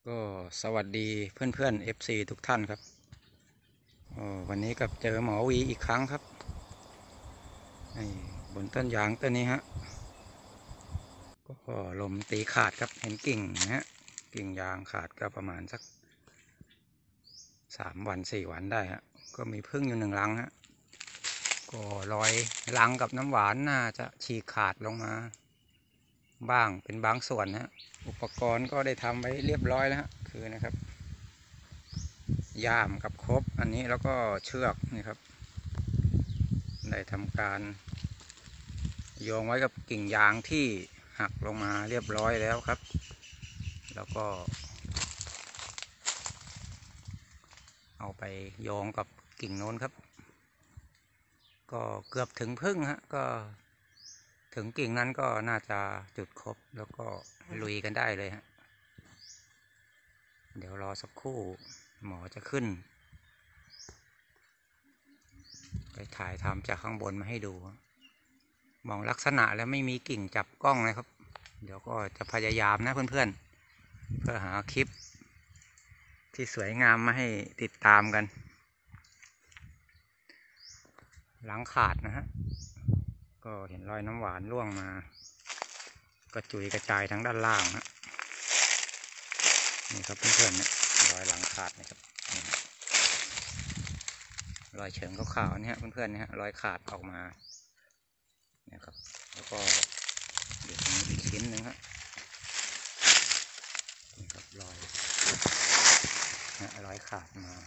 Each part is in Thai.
ก็สวัสดีเพื่อนๆ FC ทุกท่านครับวันนี้กับเจอหมอวีอีกครั้งครับบนต้นยางต้นนี้ฮะก็ลมตีขาดครับเห็นกิ่งนะฮะกิ่งยางขาดก็ประมาณสัก3 วัน 4 วันได้ฮะก็มีพึ่งอยู่1 รังฮะก็รอยรังกับน้ำหวานน่าจะฉีกขาดลงมาบ้างเป็นบางส่วนฮะอุปกรณ์ก็ได้ทำไว้เรียบร้อยแล้วฮะคือนะครับย่ามกับครบอันนี้แล้วก็เชือกนี่ครับได้ทำการโยงไว้กับกิ่งยางที่หักลงมาเรียบร้อยแล้วครับแล้วก็เอาไปโยงกับกิ่งโน้นครับก็เกือบถึงพึ่งฮะก็ถึงกิ่งนั้นก็น่าจะจุดครบแล้วก็ลุยกันได้เลยฮะเดี๋ยวรอสักครู่หมอจะขึ้นไปถ่ายทำจากข้างบนมาให้ดูมองลักษณะแล้วไม่มีกิ่งจับกล้องเลยครับเดี๋ยวก็จะพยายามนะเพื่อนๆเพื่อหาคลิปที่สวยงามมาให้ติดตามกันหลังขาดนะฮะก็เห็นรอยน้ำหวานร่วงมากระจุยกระจายทั้งด้านล่างนะนี่ครับเพื่อนๆเนี่ยรอยหลังขาดนะครับรอยเฉิงขาวๆนี่ฮะเพื่อนๆเนี่ยรอยขาดออกมาเนี่ยครับแล้วก็เดี๋ยวมีอีกชิ้นหนึ่งครับนี่ครับรอยขาดมา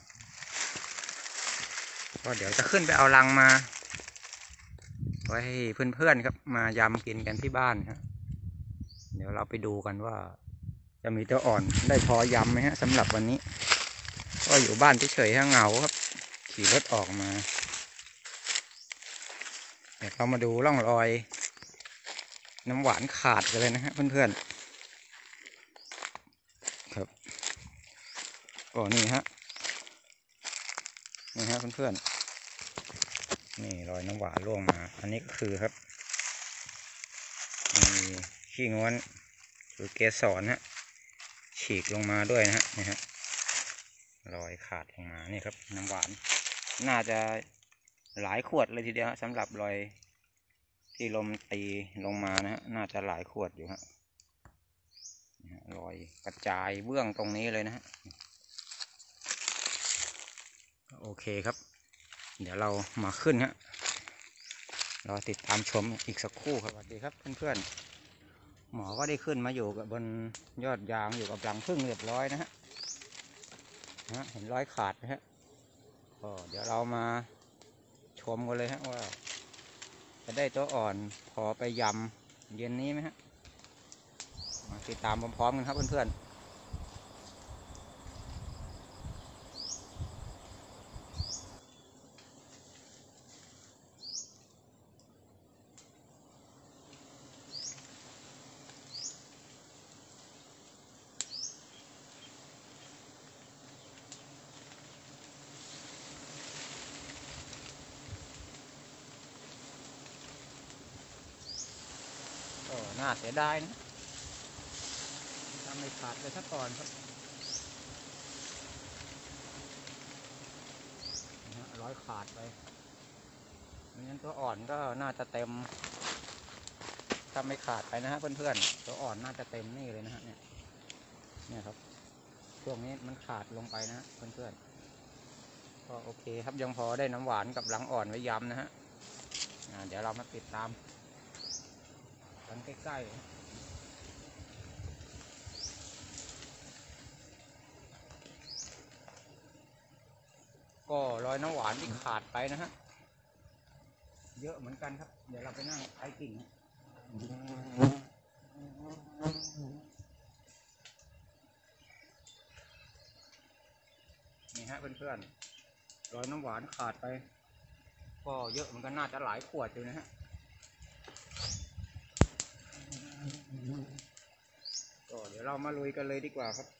ก็เดี๋ยวจะขึ้นไปเอารังมาไว้ให้เพื่อนๆครับมายำกินกันที่บ้านครับเดี๋ยวเราไปดูกันว่าจะมีตัวอ่อนได้พอยำไหมฮะสำหรับวันนี้ก็อยู่บ้านเฉยๆเหงาครับขี่รถออกมาเดี๋ยวเรามาดูร่องรอยน้ำหวานขาดกันเลยนะฮะเพื่อนๆครับก็นี่ฮะเพื่อนๆนี่รอยน้ำหวานร่วงมาอันนี้ก็คือครับมีขี้ง้วนคือเกสรฮะฉีกลงมาด้วยนะฮะนี่ฮะรอยขาดลงมานี่ครับน้ำหวานน่าจะหลายขวดเลยทีเดียวสำหรับรอยที่ลมตีลงมานะฮะน่าจะหลายขวดอยู่ฮะรอยกระจายเบื้องตรงนี้เลยนะฮะโอเคครับเดี๋ยวเรามาขึ้นฮะรอติดตามชมอีกสักครู่ครับสวัสดีครับเพื่อนๆหมอก็ได้ขึ้นมาอยู่กับบนยอดยางอยู่กับรังผึ้งเรียบร้อยนะฮะเห็นรอยขาดนะฮะก็เดี๋ยวเรามาชมกันเลยฮะว่าจะได้ตัวอ่อนพอไปยำเย็นนี้ไหมฮะมาติดตามพร้อมๆกันครับเพื่อนๆก็น่าเสียดายนะทำไม่ขาดเลยซะก่อนครับร้อยขาดไปงั้นตัวอ่อนก็น่าจะเต็มถ้าไม่ขาดไปนะฮะเพื่อนๆตัวอ่อนน่าจะเต็มนี่เลยนะฮะเนี่ยครับช่วงนี้มันขาดลงไปนะเพื่อนๆก็โอเคครับยังพอได้น้ำหวานกับรังอ่อนไว้ยำนะฮะเดี๋ยวเรามาติดตามกันใกล้ๆก็รอยน้ำหวานที่ขาดไปนะฮะเยอะเหมือนกันครับเดี๋ยวเราไปนั่งใช้กิ่งนี่ฮะเพื่อนๆรอยน้ำหวานขาดไปก็เยอะเหมือนกันน่าจะหลายขวดอยู่นะฮะก็เดี๋ยวเรามาลุยกันเลยดีกว่าครับ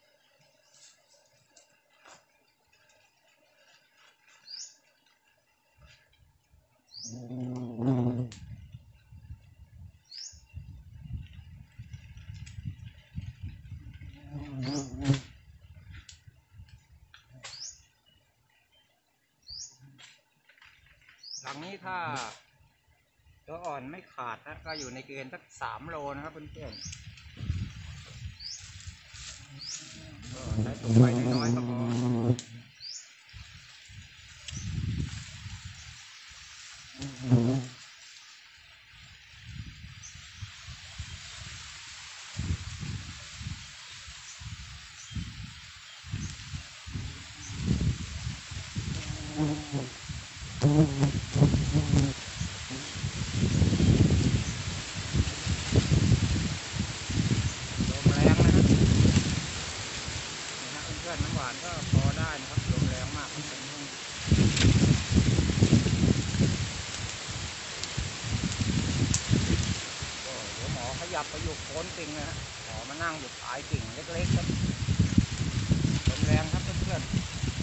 ถ้าตัวอ่อนไม่ขาดนะก็อยู่ในเกณฑ์สัก3 โลนะครับเพื่อนๆก็ใช้ถุงใบน้อยๆก็พอน้ำหวานก็พอได้นะครับลมแรงมากครับก็เดี๋ยวหมอขยับไปอยู่โคนกิ่งนะฮะหมอมานั่งอยู่ปลายกิ่งเล็กๆครับลมแรงครับเพื่อนๆ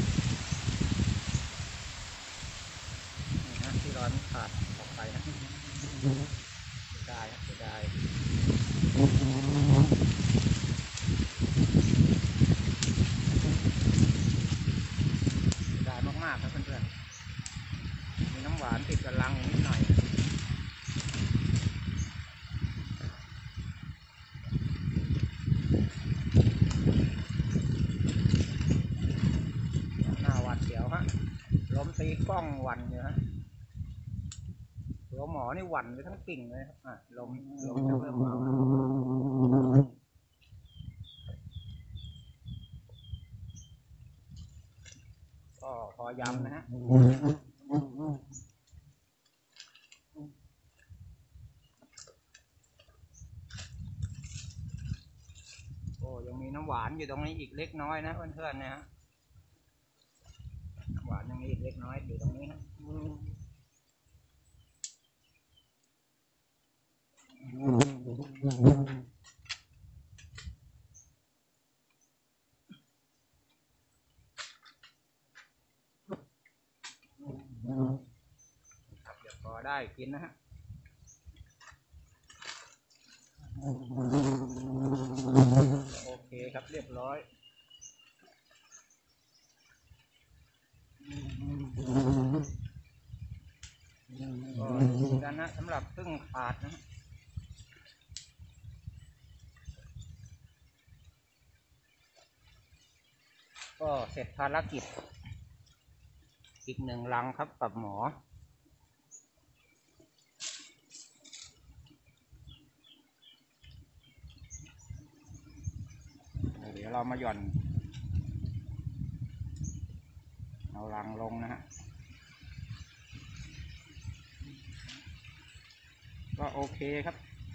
นี่นะที่ร้อนขาดออกไปนะได้ครับได้มากๆครับเพื่อนๆมีน้ำหวานติดกระลังนิดหน่อยหน้าหวัดเสียวฮะลมตีกล้องวันอยู่ฮะตัวหมอนี่หวั่นไปทั้งกิ่งเลยครับลมจะเริ่มเบาก็พอยำนะฮะโอ้ยังมีน้ำหวานอยู่ตรงนี้อีกเล็กน้อยนะเพื่อนๆนะฮะน้ำหวานยังมีอีกเล็กน้อยอยู่ตรงนี้นะครับเดี๋ยวพอได้กินนะฮะโอเคครับเรียบร้อยก็ดีกันนะสำหรับพึ่งขาดนะก็เสร็จภารกิจอีก1 ลังครับกับหมอเดี๋ยวเรามาหย่อนเอาลังลงนะฮะก็โอเคครับ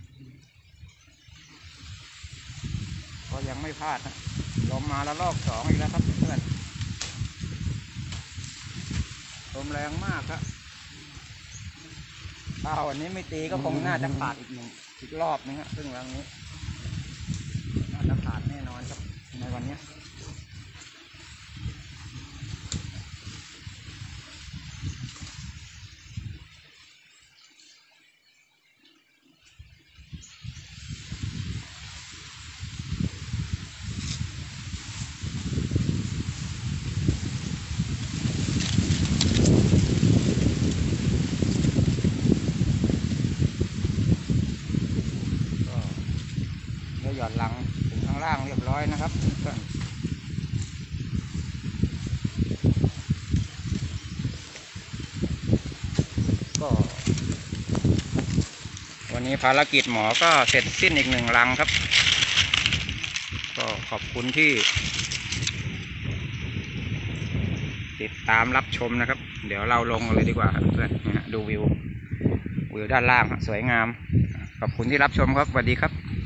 ก็ยังไม่พลาดนะลมมาแล้วรอบ2อีกแล้วครับเพื่อนลมแรงมากครับถ้าวันนี้ไม่ตีก็คงน่าจะขาดอีกรอบนึงฮะซึ่งรังนี้น่าจะขาดแน่นอนครับในวันนี้หย่อนลังถึงข้างล่างเรียบร้อยนะครับเพื่อนก็วันนี้ภารกิจหมอก็เสร็จสิ้นอีก1 ลังครับก็ขอบคุณที่ติดตามรับชมนะครับเดี๋ยวเราลงเลยดีกว่าครับเพื่อนนะฮะดูวิวด้านล่างสวยงามขอบคุณที่รับชมครับสวัสดีครับ